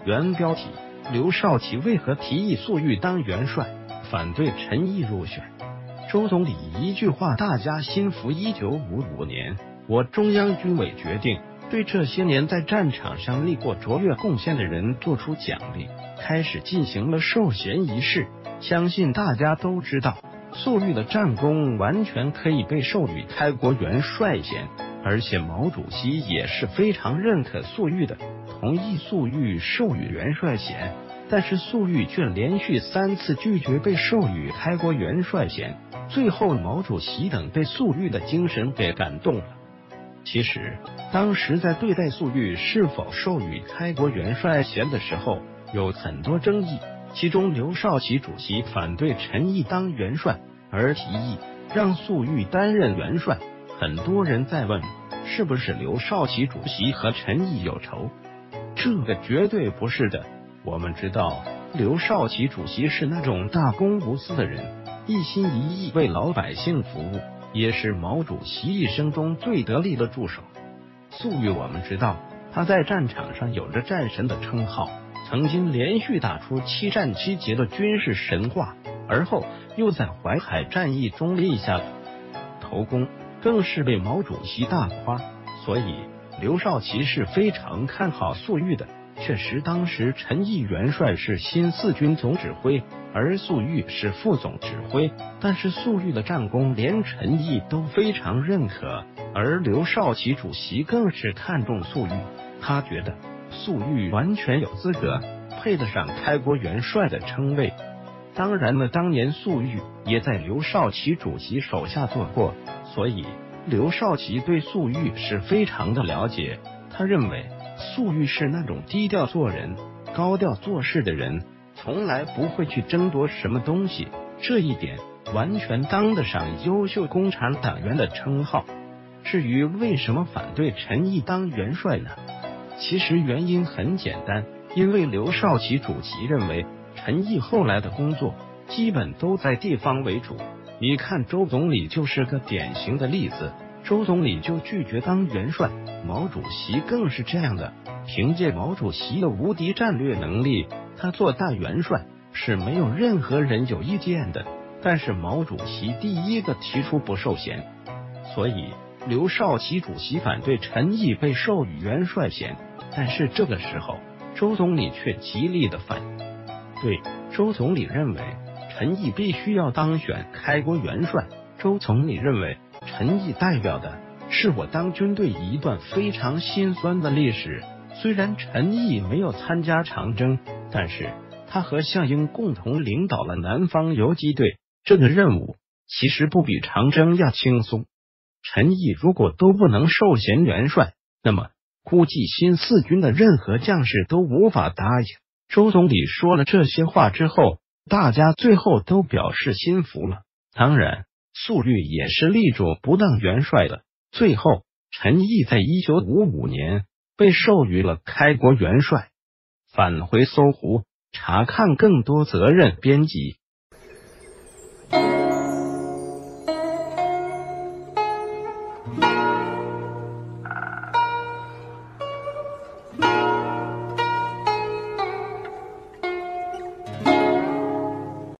原标题：刘少奇为何提议粟裕当元帅，反对陈毅入选？周总理一句话，大家心服。1955年，我中央军委决定对这些年在战场上立过卓越贡献的人做出奖励，开始进行了授衔仪式。相信大家都知道，粟裕的战功完全可以被授予开国元帅衔，而且毛主席也是非常认可粟裕的，同意粟裕授予元帅衔。但是粟裕却连续3次拒绝被授予开国元帅衔，最后毛主席等被粟裕的精神给感动了。其实当时在对待粟裕是否授予开国元帅衔的时候，有很多争议，其中刘少奇主席反对陈毅当元帅，而提议让粟裕担任元帅。很多人在问，是不是刘少奇主席和陈毅有仇？这个绝对不是的。我们知道，刘少奇主席是那种大公无私的人，一心一意为老百姓服务，也是毛主席一生中最得力的助手。粟裕我们知道，他在战场上有着战神的称号，曾经连续打出7战7捷的军事神话，而后又在淮海战役中立下了头功，更是被毛主席大夸。所以刘少奇是非常看好粟裕的。确实，当时陈毅元帅是新四军总指挥，而粟裕是副总指挥，但是粟裕的战功连陈毅都非常认可，而刘少奇主席更是看重粟裕，他觉得粟裕完全有资格配得上开国元帅的称谓。当然了，当年粟裕也在刘少奇主席手下做过，所以刘少奇对粟裕是非常的了解。他认为粟裕是那种低调做人、高调做事的人，从来不会去争夺什么东西，这一点完全当得上优秀共产党员的称号。至于为什么反对陈毅当元帅呢？其实原因很简单，因为刘少奇主席认为陈毅后来的工作基本都在地方为主。你看周总理就是个典型的例子，周总理就拒绝当元帅，毛主席更是这样的。凭借毛主席的无敌战略能力，他做大元帅是没有任何人有意见的。但是毛主席第一个提出不授衔，所以刘少奇主席反对陈毅被授予元帅衔。但是这个时候，周总理却极力的反对。周总理认为陈毅必须要当选开国元帅。周总理认为陈毅代表的是我当军队一段非常心酸的历史。虽然陈毅没有参加长征，但是他和项英共同领导了南方游击队，这个任务其实不比长征要轻松。陈毅如果都不能授衔元帅，那么估计新四军的任何将士都无法答应。周总理说了这些话之后，大家最后都表示心服了。当然粟裕也是力主不当元帅的。最后陈毅在1955年被授予了开国元帅。返回搜狐查看更多责任编辑。